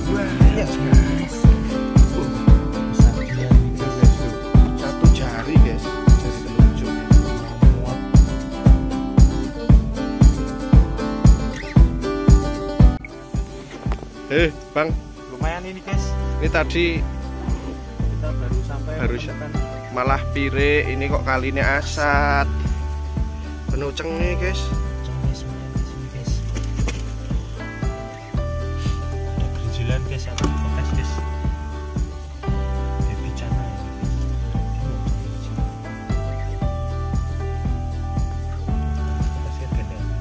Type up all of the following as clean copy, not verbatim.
banyak guys. Besar dia ini guys. Satu jari guys, jari telunjuk. Bang, Lumayan ini guys. ini tadi Kita baru sampai. malah pire, ini kok kalinya asat. Penuh cengeng guys. Ada gerinjilan guys, ada potes guys. Baby cana ini. Kasihan kan ya.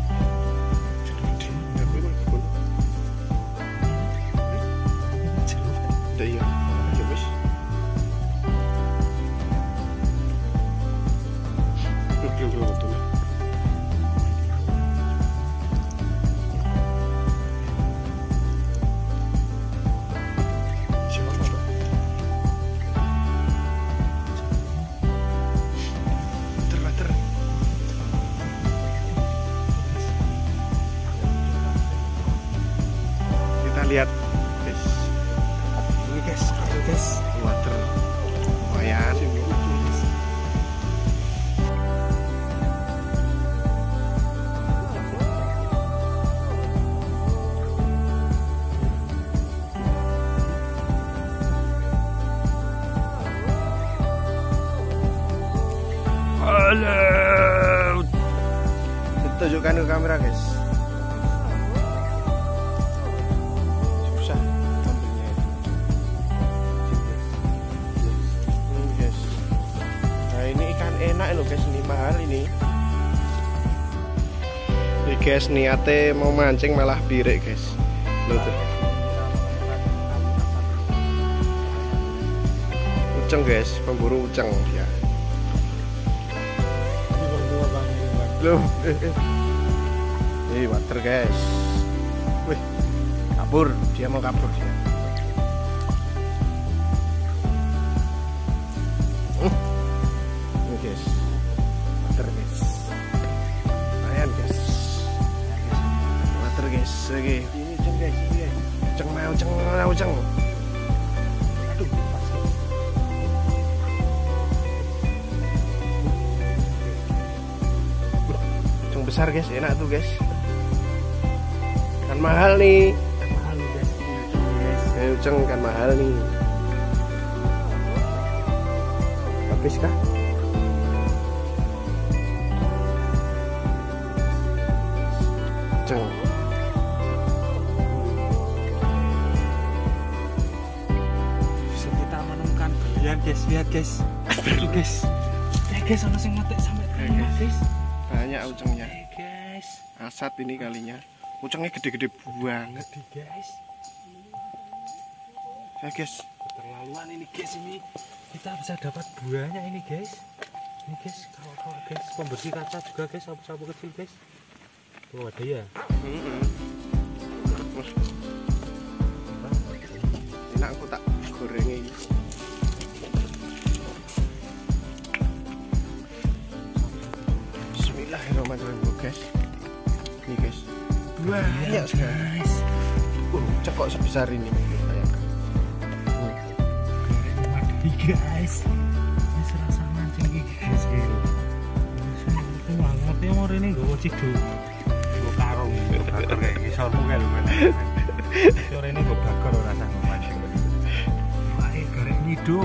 Iya, ya wis. Betul. Water. Kita lihat, guys. Ini guys, ada guys. Water. Lumayan. Halo. Tunjukkan ke kamera guys. Susah ambilnya itu. Guys. Nah ini ikan enak loh guys, ini mahal ini. Ini guys niatnya mau mancing malah pirek guys. Loh tuh. Uceng guys, pemburu uceng dia. Loh, ini water guys. Wih, kabur, dia mau kabur dia. Ini guys, water guys. Lumayan guys. Water guys, lagi. Ini ceng guys, ini guys. Ceng. Aduh, pas. Besar guys, enak tuh guys. Kan mahal nih. Mahal guys. Uceng kan mahal nih. Habis kah? Uceng. Bisa kita menemukan berlian guys, lihat guys. Itu guys. Ya guys, sama sing mati sampai tengah guys. Banyak ucengnya. Guys. Asat ini kalinya. Ucengnya gede-gede banget. Guys. Ya guys. Keterlaluan ini guys ini. Kita bisa dapat buahnya ini guys. Ini guys, kalau guys pembersih kaca juga guys, sapu-sapu kecil guys. Tuh ada ya. Enak aku tak gorengnya ini. Bismillahirrahmanirrahim guys. Ini guys. Banyak guys. Cekok sebesar ini. Guys, ini serasa mancing guys gitu. Wah, ngerti mau ini gue cidu, gue karung, gue bakar kayak gisormu kayak lu kan. Sore ini gue bakar rasa mancing. Wah, goreng nyidu.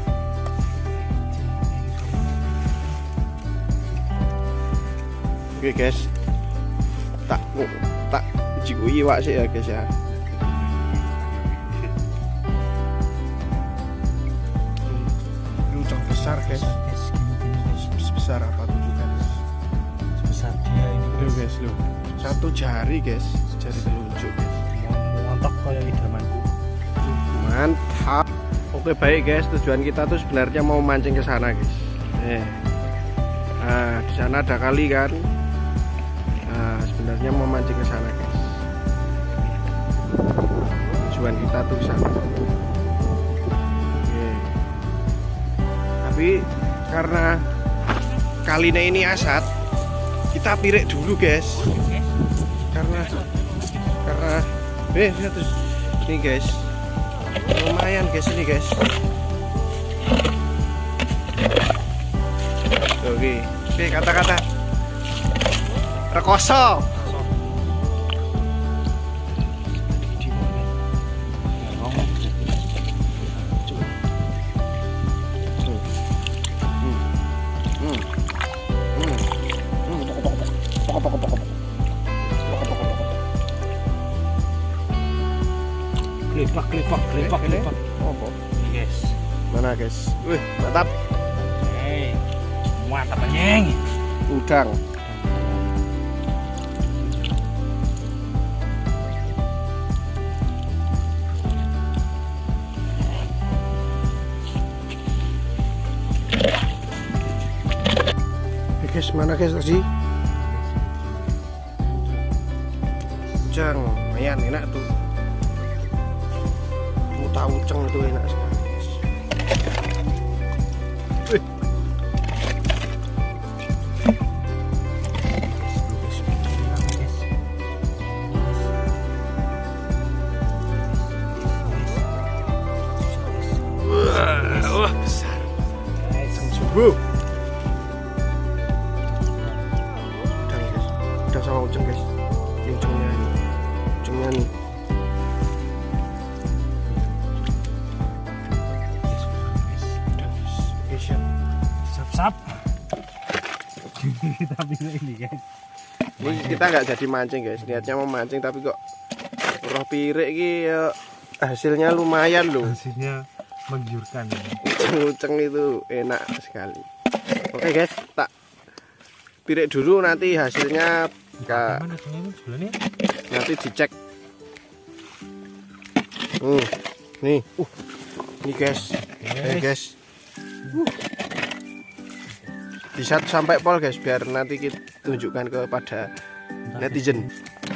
Oke guys, tak jigui wak sih ya guys ya. Besar guys, sebesar apa tunjukkan guys. Sebesar dia ini Loh guys, loh. Satu jari guys, jari telunjuk guys. Mantap kayak idamanku. Mantap. Oke baik guys, tujuan kita tuh sebenarnya mau mancing ke sana guys. Nah, di sana ada kali kan. Nah, sebenarnya mau mancing ke sana guys. Tujuan kita tuh sana. Tapi karena kalinya ini asat, kita pirek dulu guys. Karena terus Nih guys, lumayan guys ini guys. Oke, kata-kata rekoso. Kelipak. Apa? Guys. Mana guys? Wih, mantap. Hei, mantap anjing. Udang. Guys, mana guys tadi? Udang, lumayan enak tuh. Uceng itu enak sekali guys. Wih. Wah, besar. Sungguh. Udang guys. Udang sama uceng guys. Ucengnya nih. Sap. Kita pilih ini guys. Ini kita nggak jadi mancing guys. Niatnya mau mancing tapi kok roh pirik iki ya, hasilnya lumayan loh. Hasilnya menggiurkan. Uceng itu enak sekali. Oke guys, tak pirik dulu nanti hasilnya nanti dicek. Nih, ini guys. Guys. Bisa sampai pol guys, biar nanti kita tunjukkan kepada netizen.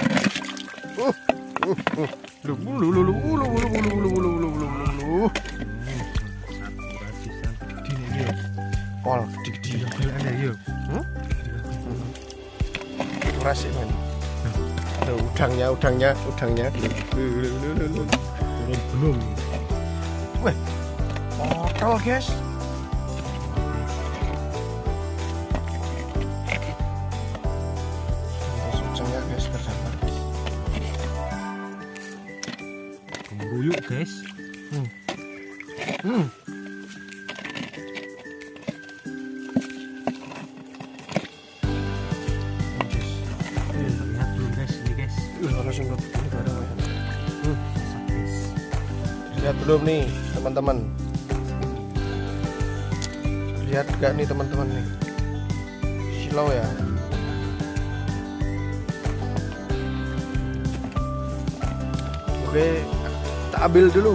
Pol gede-gede. Kurasi man. Udangnya. Belum. Wah, potol guys. Gembuyuk guys. Lihat dulu guys, ini guys. Langsung lihat belum nih teman-teman? Lihat gak nih teman-teman nih? Silau ya. Oke, kita ambil dulu.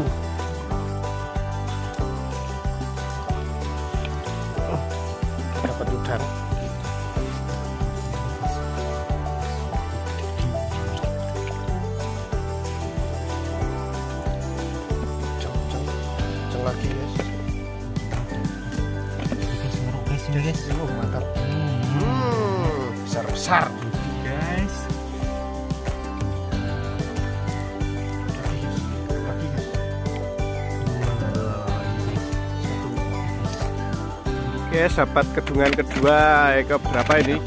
Dapat udang. Ceng lagi guys. Guys. Mantap. Besar-besar. Guys. Oke, sahabat kedungan kedua ke berapa ini?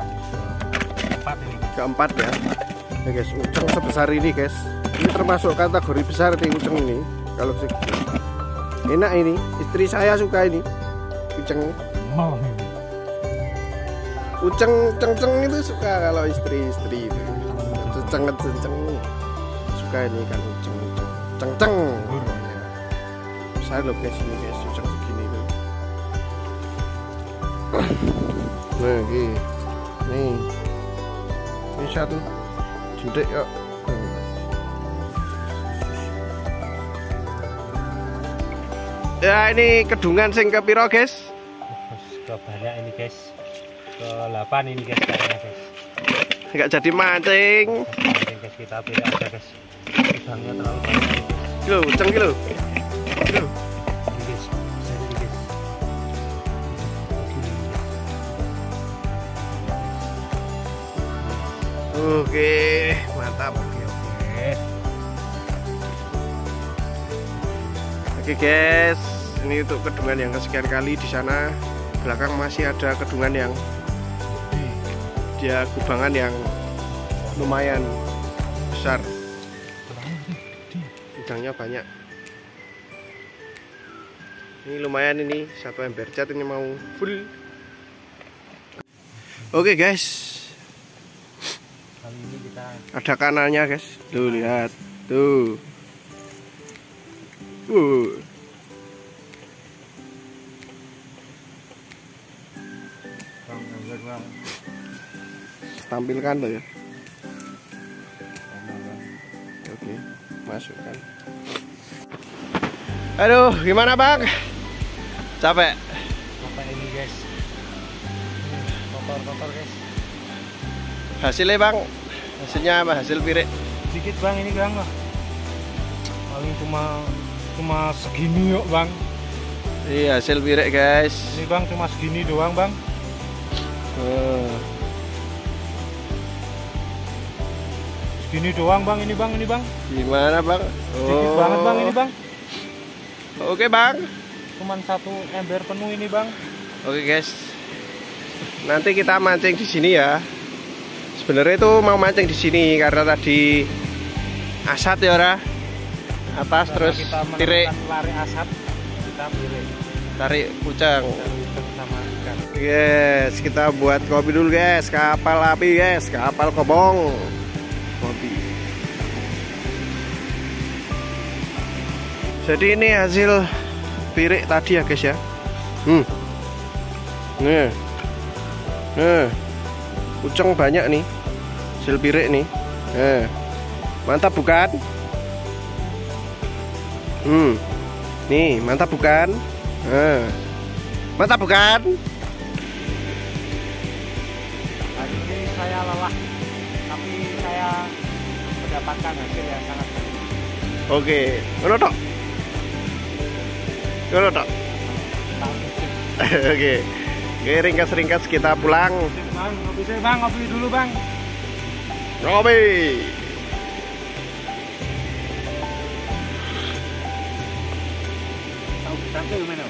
Keempat ya. Ya guys, uceng sebesar ini guys. Ini termasuk kategori besar nih uceng ini. Kalau enak ini, istri saya suka ini. Uceng. Uceng ceng itu suka kalau istri-istri itu. Ceng suka ini kan uceng. Ceng. Saya loh guys ini guys, uceng segini itu. Nah, ini satu jendek yuk. Ya ini kedungan sing ke piro guys? Ke banyak ini guys. Ke 8 ini guys kayaknya guys. Enggak jadi mancing. Mancing guys, kita pilih aja guys. Udangnya terlalu banyak. Kilo, uceng kilo. Oke, mantap. Oke. Oke guys, ini untuk kedungan yang kesekian kali. Di sana belakang masih ada kedungan yang dia kubangan yang lumayan besar. Udangnya banyak. Ini lumayan, ini satu ember cat ini mau full. Oke guys, kali ini kita ada kanannya guys. Tuh lihat, tuh. Tampilkan tuh ya. Oke, masukkan. Aduh, gimana bang? Capek? Capek ini guys. Kotor guys. Hasilnya bang? Hasilnya apa? Hasil pirik? Sedikit bang ini bang. Paling cuma segini yuk bang. Iya, hasil pirik guys. Ini bang cuma segini doang bang. Segini doang bang, ini bang. Gimana bang? Sedikit banget bang ini bang. Oke bang. Cuman satu ember penuh ini bang. Oke guys. Nanti kita mancing di sini ya. Sebenarnya itu mau mancing di sini karena tadi asat ya ora. Atas Karena terus kita tirik. lari asap, kita tirik. Tarik pucang. Sama ikan. Yes, kita buat kopi dulu guys. Kapal api guys, kapal kobong. Kopi. Jadi ini hasil pirik tadi ya guys ya. Nih. Pucang banyak nih. Hasil pirik nih. Mantap bukan? Nih, mantap bukan? Mantap bukan? Hari ini saya lelah, tapi saya mendapatkan hasil yang sangat baik. Oke, ngono tok. Oke, ringkas kita pulang. Bang, ngopi dulu bang. Ngopi. Tahu kita ke mana?